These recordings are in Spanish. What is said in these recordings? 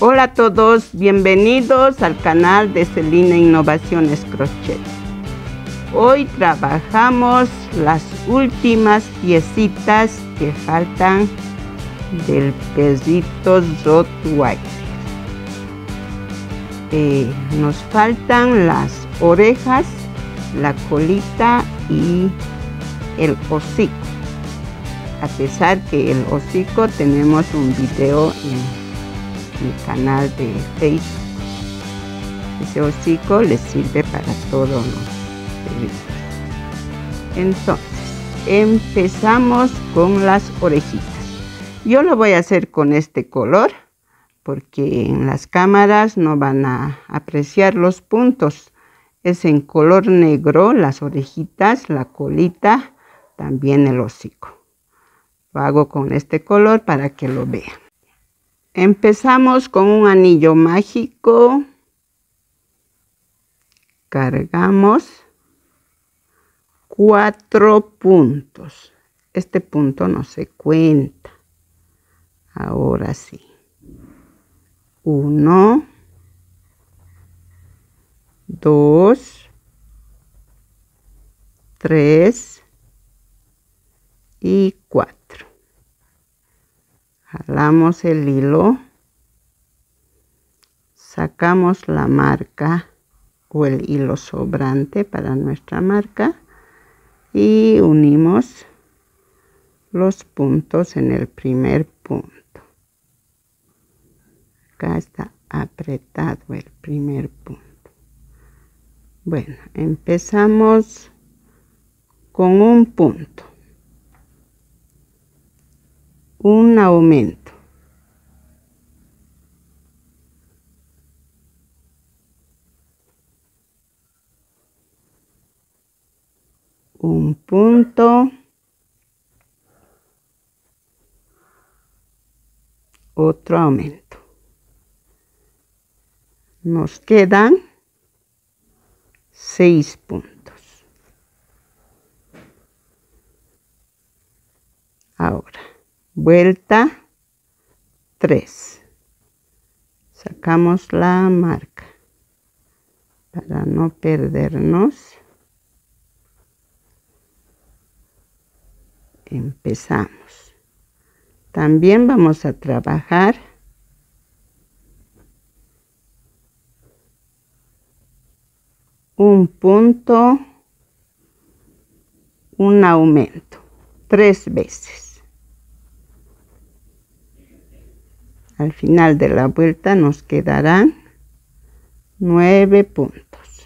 Hola a todos, bienvenidos al canal de Celina Innovaciones Crochet. Hoy trabajamos las últimas piecitas que faltan del perrito Rottweiler. Nos faltan las orejas, la colita y el hocico. A pesar que el hocico tenemos un video en mi canal de Facebook. Ese hocico les sirve para todos los perritos. Entonces, empezamos con las orejitas. Yo lo voy a hacer con este color porque en las cámaras no van a apreciar los puntos. Es en color negro las orejitas, la colita, también el hocico. Lo hago con este color para que lo vean. Empezamos con un anillo mágico. Cargamos 4 puntos. Este punto no se cuenta. Ahora sí. 1, 2, 3 y 4. Jalamos el hilo, sacamos la marca o el hilo sobrante para nuestra marca y unimos los puntos en el primer punto. Acá está apretado el primer punto. Bueno, empezamos con un punto. Un aumento. Un punto. Otro aumento. Nos quedan 6 puntos. Ahora. Vuelta 3. Sacamos la marca para no perdernos. Empezamos. También vamos a trabajar un punto, un aumento 3 veces. Al final de la vuelta nos quedarán 9 puntos.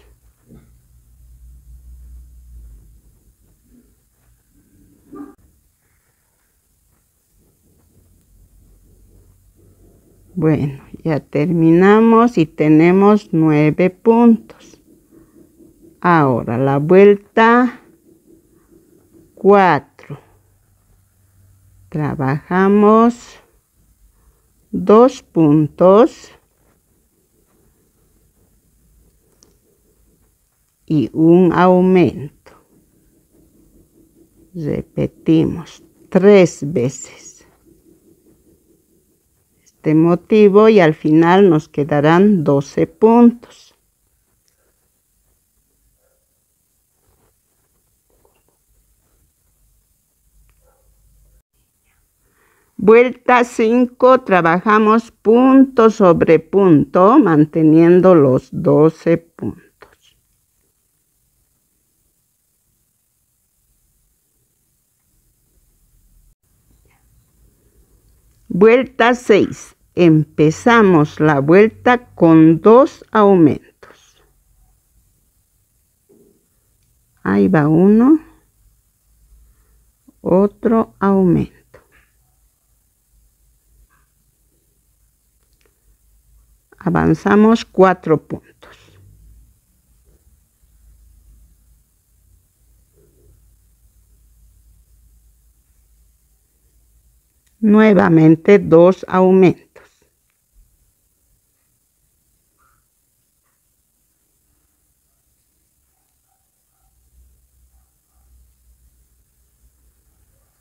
Bueno, ya terminamos y tenemos 9 puntos. Ahora la vuelta 4. Trabajamos 2 puntos y un aumento. Repetimos 3 veces este motivo y al final nos quedarán 12 puntos. Vuelta 5, trabajamos punto sobre punto, manteniendo los 12 puntos. Vuelta 6, empezamos la vuelta con 2 aumentos. Ahí va uno, otro aumento. Avanzamos 4 puntos. Nuevamente 2 aumentos.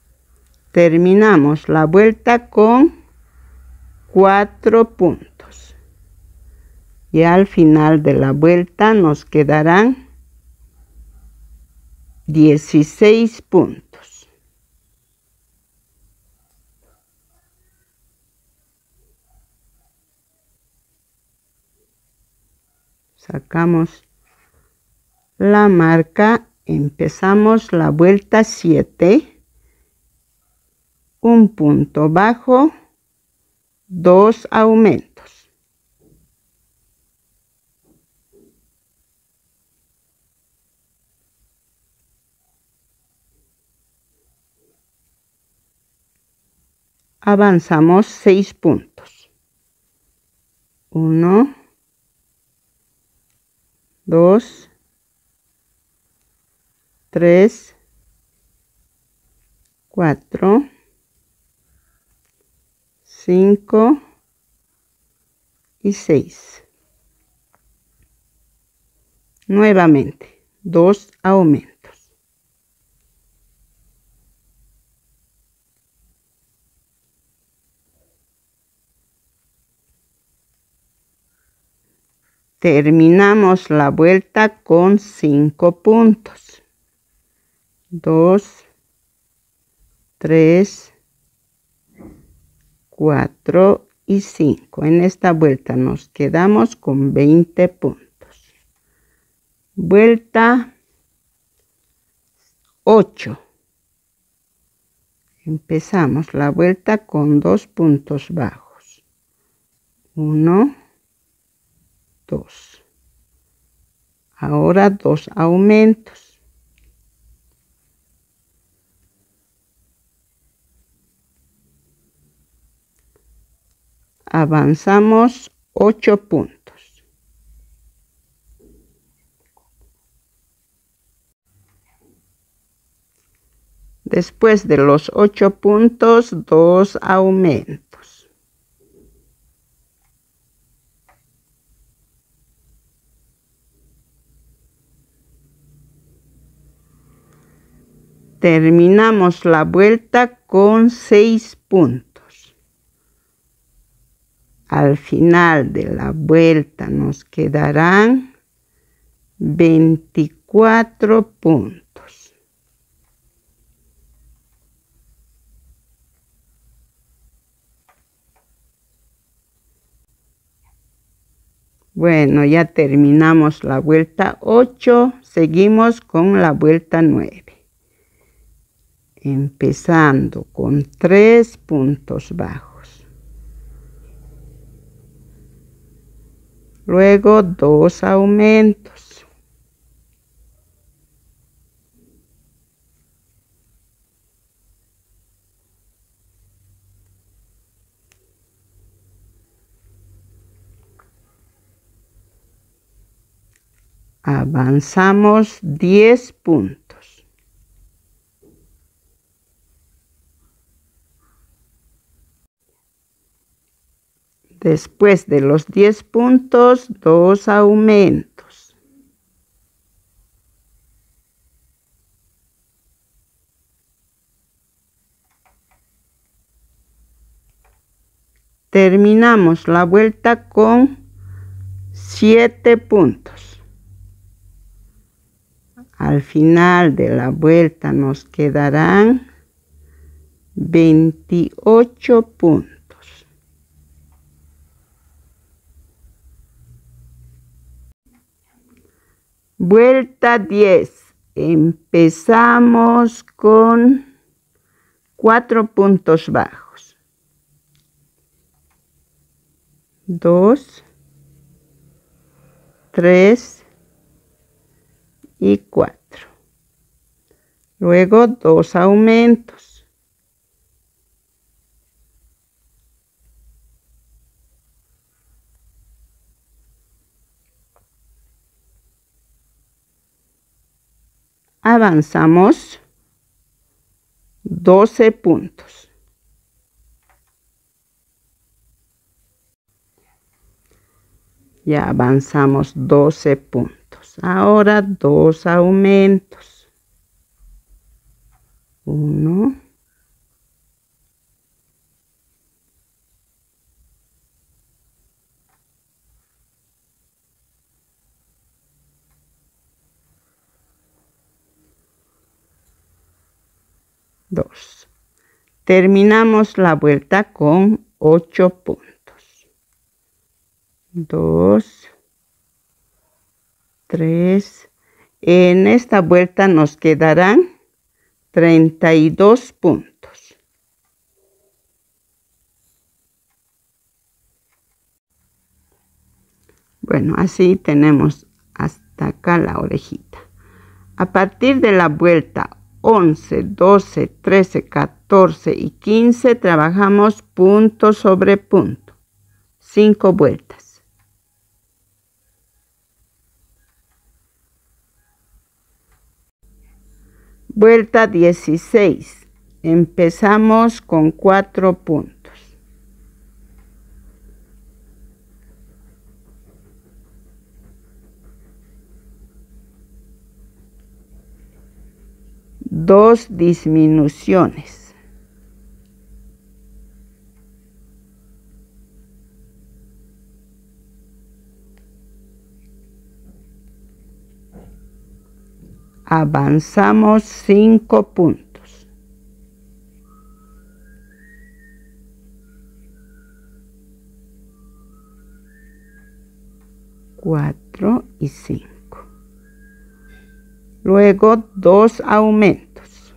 Terminamos la vuelta con 4 puntos. Y al final de la vuelta nos quedarán 16 puntos. Sacamos la marca, empezamos la vuelta 7, un punto bajo, 2 aumentos. Avanzamos 6 puntos. 1, 2, 3, 4, 5 y 6. Nuevamente, 2 aumentos. Terminamos la vuelta con 5 puntos. 2, 3, 4 y 5. En esta vuelta nos quedamos con 20 puntos. Vuelta 8. Empezamos la vuelta con 2 puntos bajos. 1, 2. Ahora 2 aumentos. Avanzamos 8 puntos. Después de los 8 puntos, 2 aumentos. Terminamos la vuelta con 6 puntos. Al final de la vuelta nos quedarán 24 puntos. Bueno, ya terminamos la vuelta 8, seguimos con la vuelta 9. Empezando con 3 puntos bajos. Luego 2 aumentos. Avanzamos 10 puntos. Después de los 10 puntos, 2 aumentos. Terminamos la vuelta con 7 puntos. Al final de la vuelta nos quedarán 28 puntos. Vuelta 10. Empezamos con 4 puntos bajos. 2, 3 y 4. Luego 2 aumentos. Avanzamos 12 puntos. Ya avanzamos 12 puntos. Ahora 2 aumentos. 1. 2. Terminamos la vuelta con 8 puntos. 2, 3. En esta vuelta nos quedarán 32 puntos. Bueno, así tenemos hasta acá la orejita. A partir de la vuelta 11, 12, 13, 14 y 15 trabajamos punto sobre punto. 5 vueltas. Vuelta 16. Empezamos con 4 puntos. Dos disminuciones. Avanzamos 5 puntos. Cuatro y 5. Luego 2 aumentos.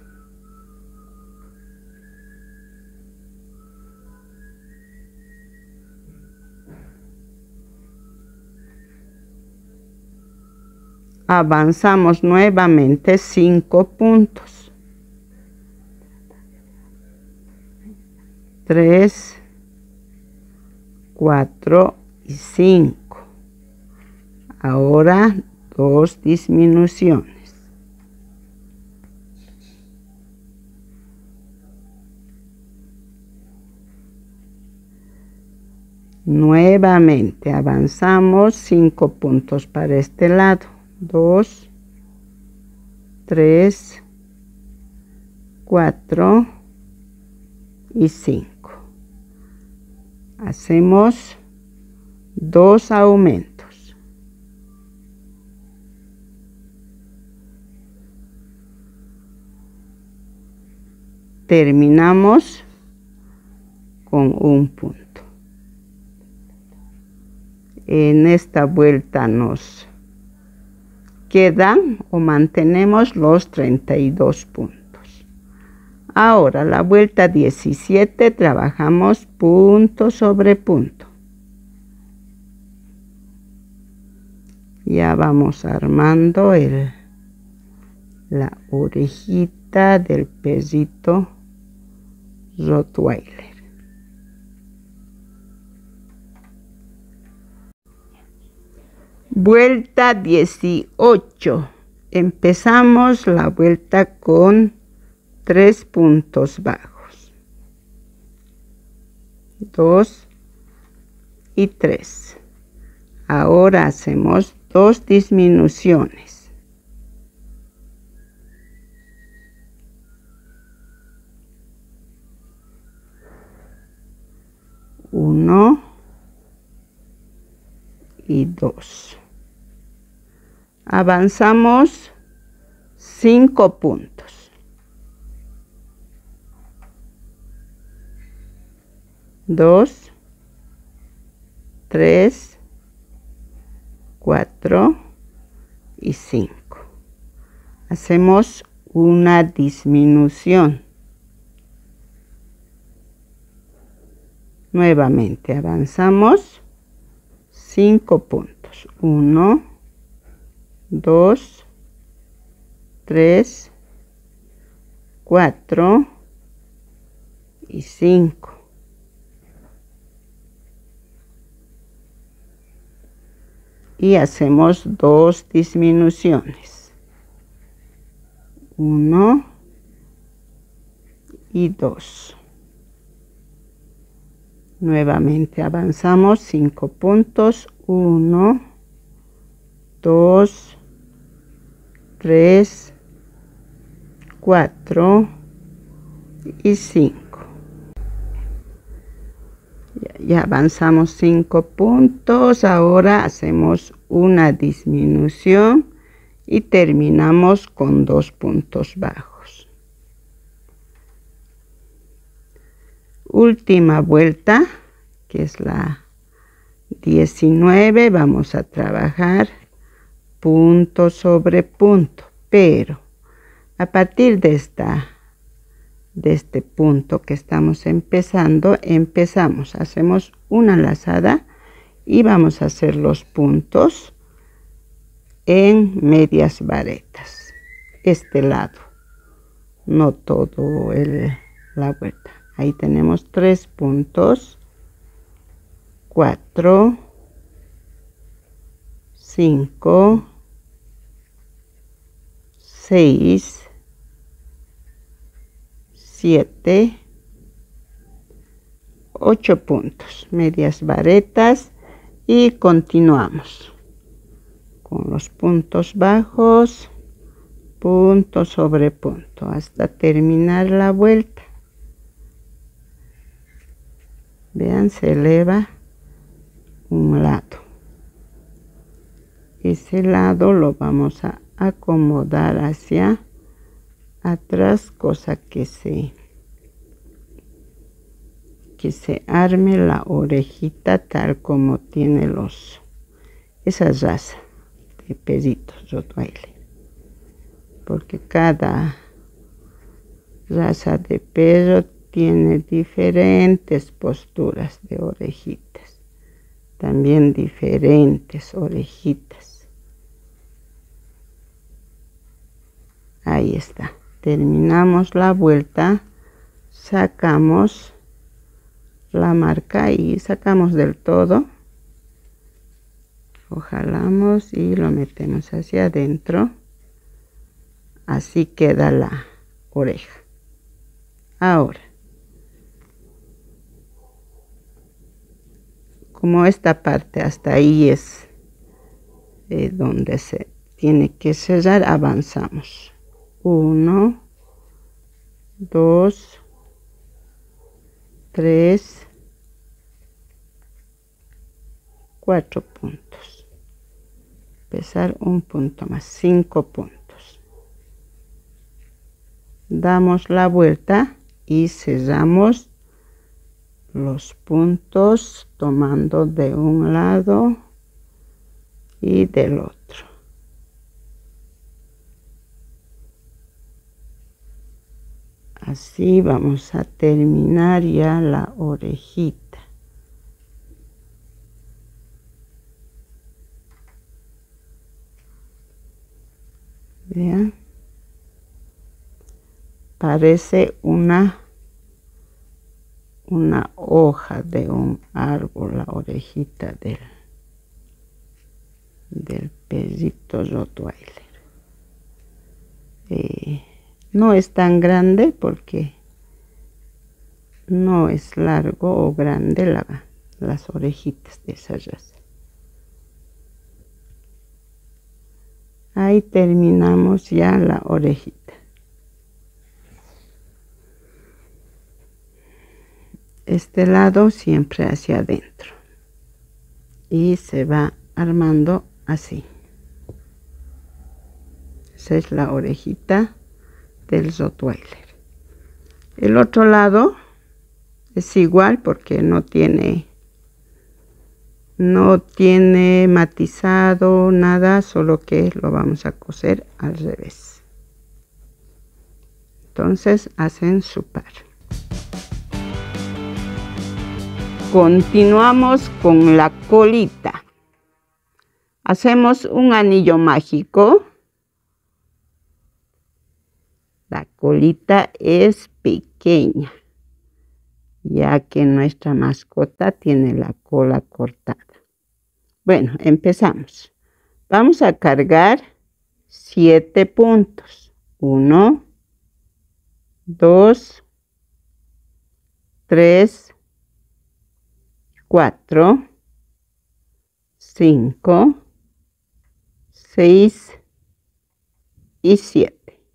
Avanzamos nuevamente 5 puntos. 3, 4 y 5. Ahora 2 disminuciones. Nuevamente avanzamos 5 puntos para este lado. 2, 3, 4 y 5. Hacemos 2 aumentos. Terminamos con un punto. En esta vuelta nos quedan o mantenemos los 32 puntos. Ahora la vuelta 17 trabajamos punto sobre punto. Ya vamos armando la orejita del perrito Rottweiler. Vuelta 18. Empezamos la vuelta con 3 puntos bajos. 2 y 3. Ahora hacemos 2 disminuciones. Uno y 2. Avanzamos 5 puntos. 2, 3, 4 y 5. Hacemos una disminución. Nuevamente avanzamos 5 puntos. 1, 2, 3, 4 y 5. Y hacemos 2 disminuciones. 1 y 2. Nuevamente avanzamos 5 puntos. 1, 2, 3, 4 y 5. Ya avanzamos 5 puntos. Ahora hacemos una disminución y terminamos con 2 puntos bajos. última vuelta, que es la 19, vamos a trabajar punto sobre punto, pero a partir de este punto que estamos empezando, hacemos una lazada y vamos a hacer los puntos en medias varetas, este lado, no todo la vuelta. Ahí tenemos 3 puntos, 4, 5, 6, 7, 8 puntos, medias varetas, y continuamos con los puntos bajos, punto sobre punto, hasta terminar la vuelta. Vean, se eleva un lado. Ese lado lo vamos a acomodar hacia atrás, cosa que se arme la orejita tal como tiene esa raza de perritos Rottweiler, porque cada raza de perro tiene diferentes posturas de orejitas, también diferentes orejitas. Ahí está, terminamos la vuelta, sacamos la marca y sacamos del todo, lo jalamos y lo metemos hacia adentro. Así queda la oreja. Ahora, como esta parte hasta ahí es donde se tiene que cerrar, avanzamos 1, 2, 3, 4 puntos, empezar un punto más, 5 puntos, damos la vuelta y cerramos los puntos tomando de un lado y del otro. Así vamos a terminar ya la orejita. Vean, parece una hoja de un árbol, la orejita del perrito Rottweiler. No es tan grande porque no es largo o grande las orejitas de esa raza. Ahí terminamos ya la orejita. Este lado siempre hacia adentro y se va armando así. Esa es la orejita del Rottweiler. El otro lado es igual porque no tiene matizado nada, solo que lo vamos a coser al revés. Entonces hacen su par. Continuamos con la colita. Hacemos un anillo mágico. La colita es pequeña, ya que nuestra mascota tiene la cola cortada. Bueno, empezamos. Vamos a cargar 7 puntos. 1, 2, 3, 4, 5, 6 y 7.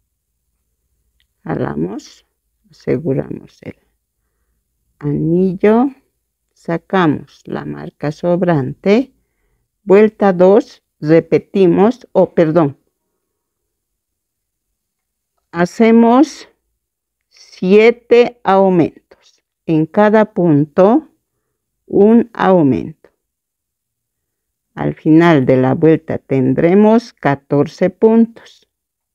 Jalamos, aseguramos el anillo, sacamos la marca sobrante, vuelta 2, repetimos, hacemos 7 aumentos. en cada punto un aumento. Al final de la vuelta tendremos 14 puntos.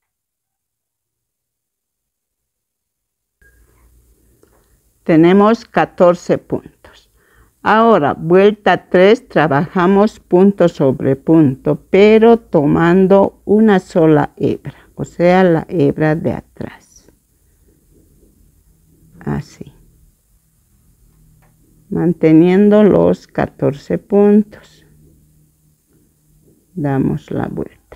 Tenemos 14 puntos. Ahora, vuelta 3, trabajamos punto sobre punto, pero tomando una sola hebra, o sea, la hebra de atrás. Así. Manteniendo los 14 puntos. Damos la vuelta.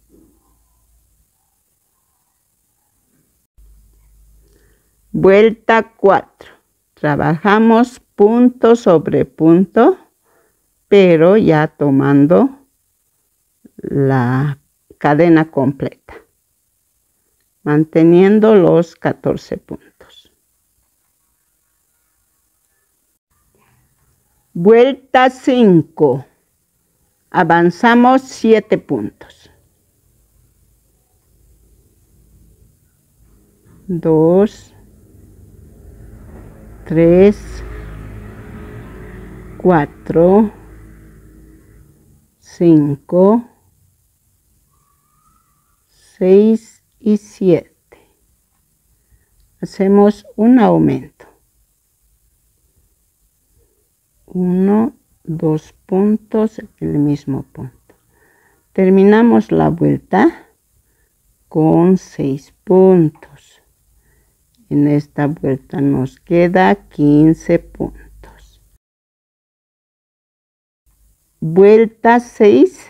Vuelta 4. Trabajamos punto sobre punto, pero ya tomando la cadena completa, manteniendo los 14 puntos. Vuelta 5. Avanzamos 7 puntos. 2, 3, 4, 5, 6 y 7. Hacemos un aumento. 1, 2 puntos en el mismo punto. Terminamos la vuelta con 6 puntos. En esta vuelta nos queda 15 puntos. Vuelta 6.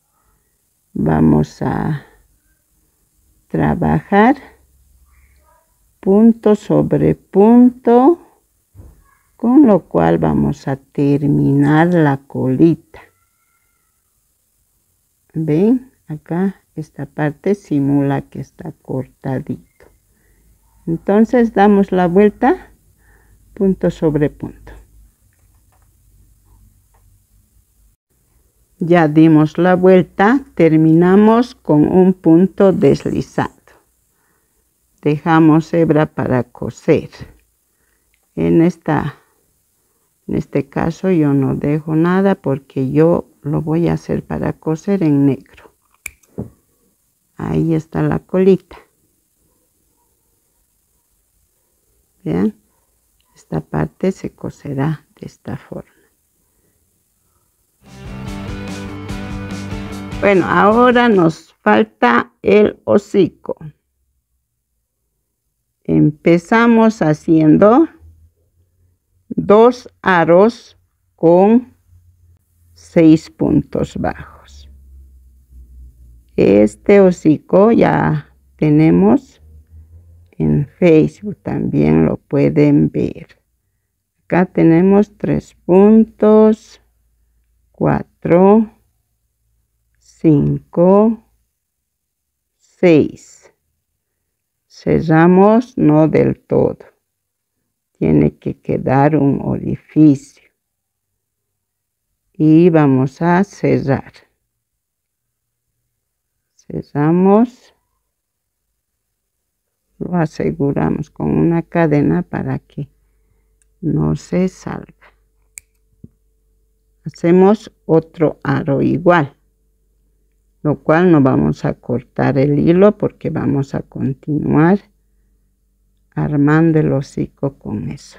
Vamos a trabajar punto sobre punto, con lo cual vamos a terminar la colita. ¿Ven? Acá esta parte simula que está cortadito. Entonces damos la vuelta punto sobre punto. Ya dimos la vuelta, terminamos con un punto deslizado. Dejamos hebra para coser. En este caso yo no dejo nada porque yo lo voy a hacer para coser en negro. Ahí está la colita. Vean, esta parte se coserá de esta forma. Bueno, ahora nos falta el hocico. Empezamos haciendo 2 aros con 6 puntos bajos. Este hocico ya tenemos en Facebook, también lo pueden ver. Acá tenemos 3 puntos, 4, 5, 6. Cerramos no del todo. Tiene que quedar un orificio. Y vamos a cerrar. Cerramos. Lo aseguramos con una cadena para que no se salga. Hacemos otro aro igual, lo cual no vamos a cortar el hilo porque vamos a continuar armando el hocico con eso.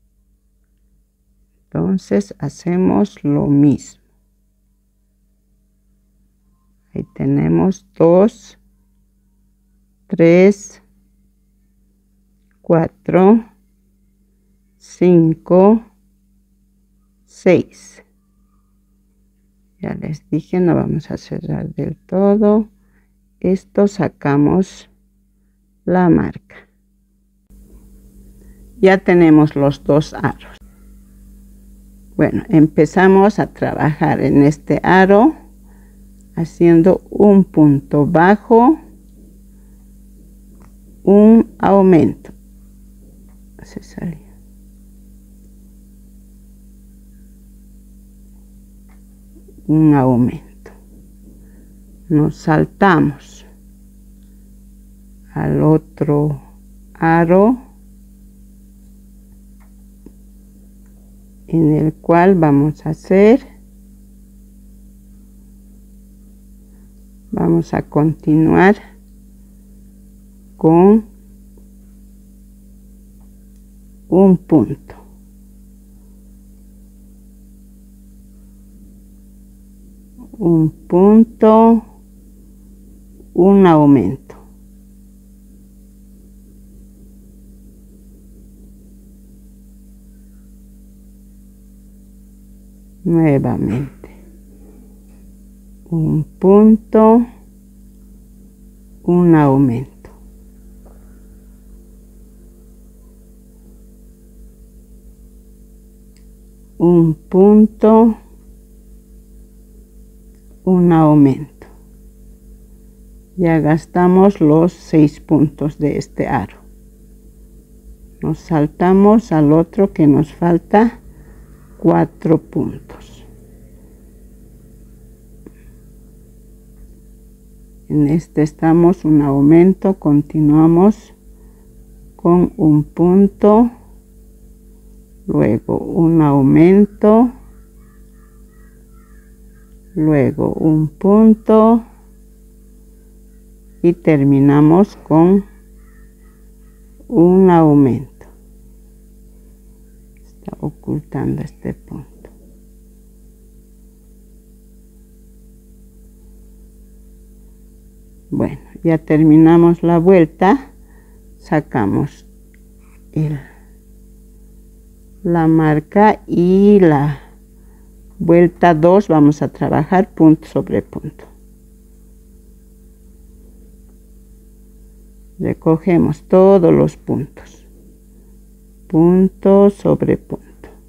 Entonces hacemos lo mismo. Ahí tenemos 2, 3, 4, 5, 6. Ya les dije, no vamos a cerrar del todo. Esto sacamos la marca. Ya tenemos los 2 aros. Bueno, empezamos a trabajar en este aro haciendo un punto bajo, un aumento. Se salió. Un aumento. Nos saltamos al otro aro en el cual vamos a continuar con un punto. Un punto, un aumento. Nuevamente. Un punto, un aumento. Un punto, un aumento. Ya gastamos los 6 puntos de este aro. Nos saltamos al otro que nos falta 4 puntos. En este estamos un aumento, continuamos con un punto, luego un aumento, luego un punto y terminamos con un aumento. Está ocultando este punto. Bueno, ya terminamos la vuelta, sacamos la marca y la vuelta 2 vamos a trabajar punto sobre punto. Recogemos todos los puntos, punto sobre punto.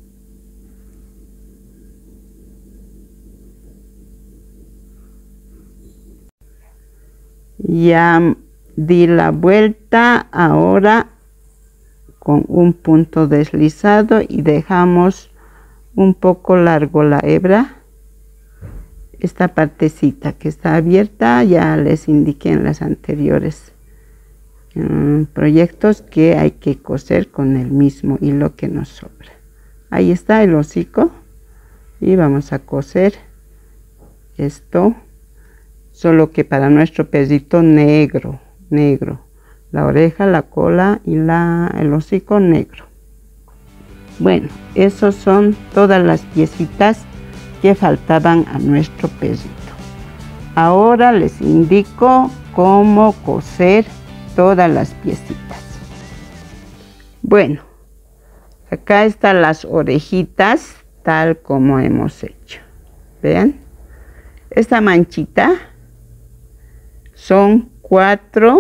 Ya di la vuelta, ahora con un punto deslizado y dejamos un poco largo la hebra. Esta partecita que está abierta ya les indiqué en las anteriores proyectos que hay que coser con el mismo hilo que nos sobra. Ahí está el hocico y vamos a coser esto, solo que para nuestro perrito negro, la oreja, la cola y el hocico negro. Bueno, esos son todas las piecitas que faltaban a nuestro perrito. Ahora les indico cómo coser todas las piecitas. Bueno, acá están las orejitas tal como hemos hecho. Vean, esta manchita son cuatro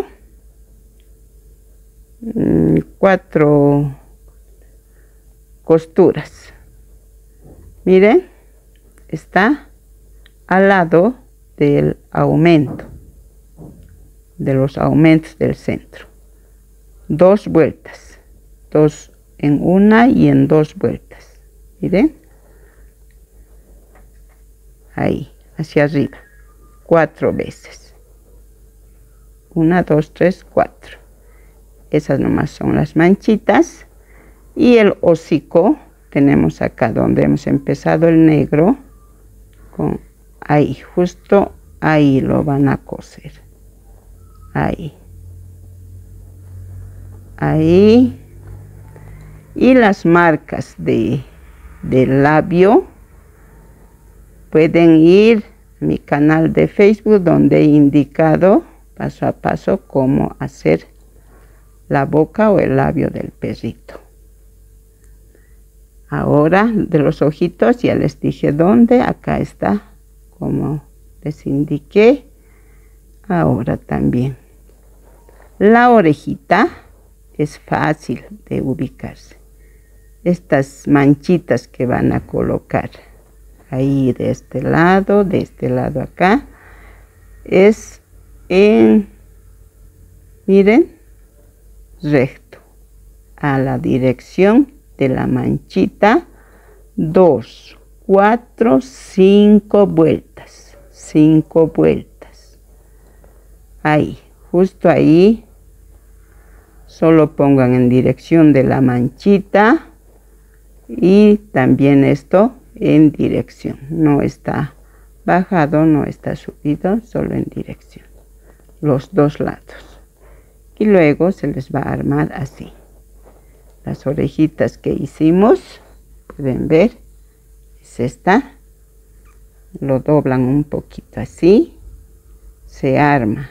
costuras. Miren, está al lado del aumento, de los aumentos del centro. 2 vueltas, 2 en una y en 2 vueltas. Miren, ahí, hacia arriba, 4 veces. 1, 2, 3, 4. Esas nomás son las manchitas. Y el hocico tenemos acá donde hemos empezado el negro, con ahí, justo ahí lo van a coser. Ahí. Ahí. Y las marcas del labio pueden ir a mi canal de Facebook donde he indicado paso a paso cómo hacer la boca o el labio del perrito. Ahora de los ojitos ya les dije dónde, acá está como les indiqué. Ahora también la orejita es fácil de ubicarse. Estas manchitas que van a colocar ahí de este lado acá, es miren, recto a la dirección de la manchita. 2, 4, 5 vueltas, 5 vueltas. Ahí, justo ahí, solo pongan en dirección de la manchita y también esto en dirección, no está bajado, no está subido, solo en dirección, los dos lados. Y luego se les va a armar así. Las orejitas que hicimos, pueden ver, es esta. Lo doblan un poquito así, se arma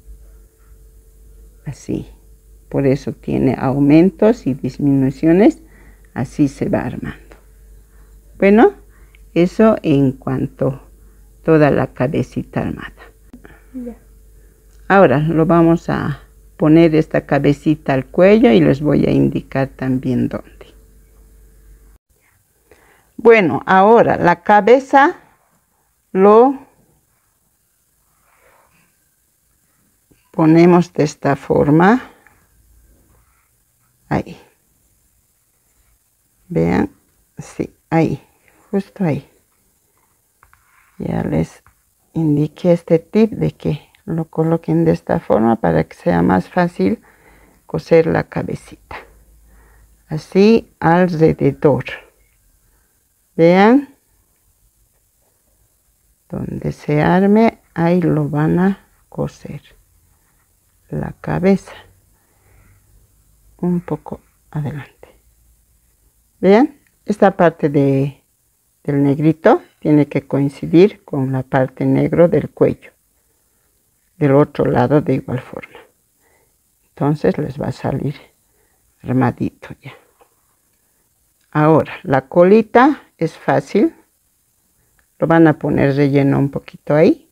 así. Por eso tiene aumentos y disminuciones, así se va armando. Bueno, eso en cuanto a toda la cabecita armada. Ahora lo vamos a poner esta cabecita al cuello y les voy a indicar también dónde. Bueno, ahora la cabeza lo ponemos de esta forma. Ahí. Vean, sí, ahí, justo ahí. Ya les indiqué este tip de que lo coloquen de esta forma para que sea más fácil coser la cabecita. Así alrededor. Vean, donde se arme, ahí lo van a coser la cabeza. Un poco adelante. Vean, esta parte del negrito tiene que coincidir con la parte negro del cuello. Del otro lado de igual forma. Entonces les va a salir armadito ya. Ahora, la colita es fácil. Lo van a poner relleno un poquito ahí.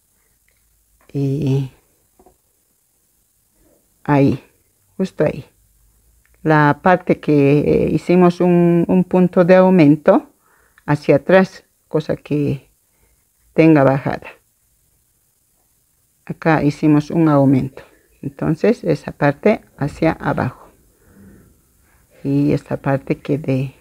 Y ahí, justo ahí. La parte que hicimos un punto de aumento hacia atrás, cosa que tenga bajada. Acá hicimos un aumento, entonces esa parte hacia abajo y esta parte quede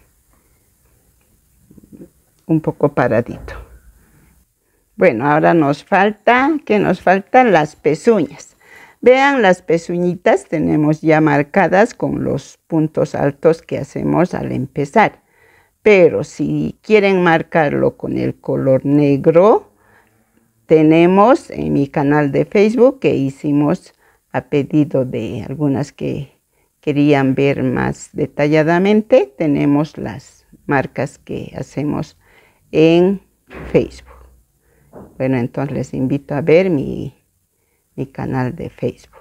un poco paradito. Bueno, ahora nos falta, ¿qué nos faltan? Las pezuñas. Vean, las pezuñitas tenemos ya marcadas con los puntos altos que hacemos al empezar, pero si quieren marcarlo con el color negro, tenemos en mi canal de Facebook que hicimos a pedido de algunas que querían ver más detalladamente. Tenemos las marcas que hacemos en Facebook. Bueno, entonces les invito a ver mi canal de Facebook.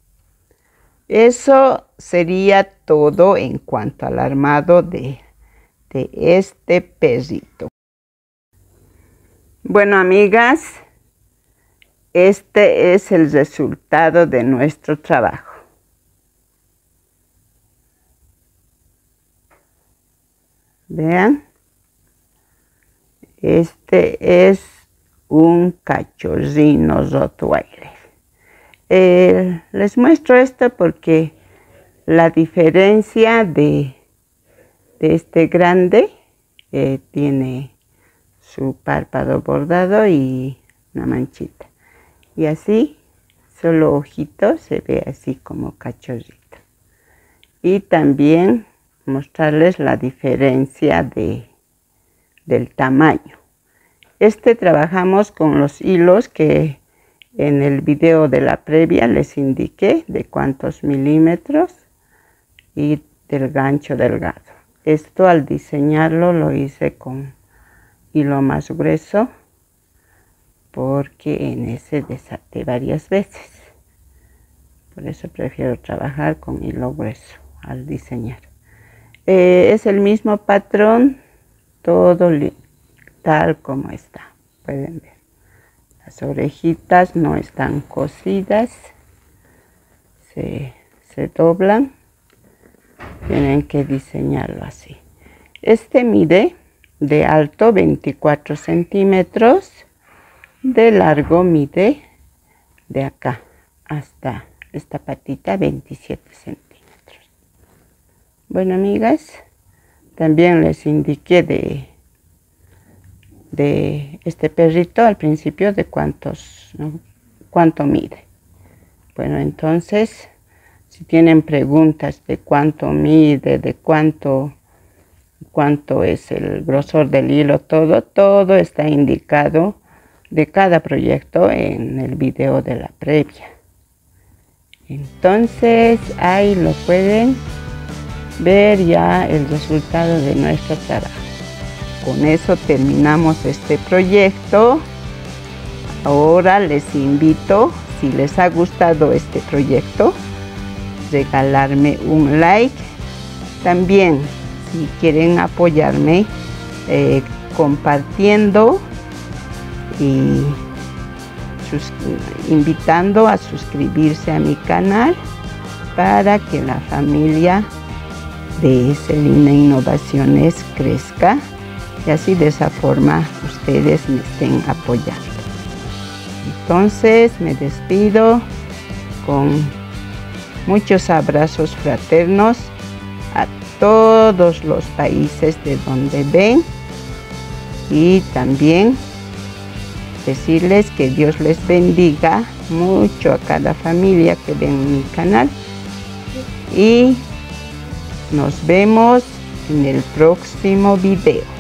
Eso sería todo en cuanto al armado de este perrito. Bueno, amigas, este es el resultado de nuestro trabajo. Vean, este es un cachorrino Rottweiler. Les muestro esto porque la diferencia de este grande tiene su párpado bordado y una manchita. Y así, solo ojito, se ve así como cachorrito. Y también mostrarles la diferencia del tamaño. Trabajamos con los hilos que en el video de la previa les indiqué de cuántos milímetros y del gancho delgado. Esto al diseñarlo lo hice con hilo más grueso porque en ese desaté varias veces. Por eso prefiero trabajar con hilo grueso al diseñar. Es el mismo patrón, todo tal como está. Pueden ver. Las orejitas no están cosidas. Se doblan. Tienen que diseñarlo así. Este mide de alto 24 centímetros. De largo mide de acá hasta esta patita 27 centímetros. Bueno, amigas, también les indiqué de este perrito al principio de cuánto mide. Bueno, entonces si tienen preguntas de cuánto mide, de cuánto cuánto es el grosor del hilo, todo está indicado de cada proyecto en el video de la previa. Entonces ahí lo pueden ver ya el resultado de nuestro trabajo. Con eso terminamos este proyecto. Ahora les invito, si les ha gustado este proyecto, regalarme un like. También, si quieren apoyarme, compartiendo y invitando a suscribirse a mi canal para que la familia de Celina Innovaciones crezca y así de esa forma ustedes me estén apoyando. Entonces me despido con muchos abrazos fraternos a todos los países de donde ven y también decirles que Dios les bendiga mucho a cada familia que ven mi canal y nos vemos en el próximo video.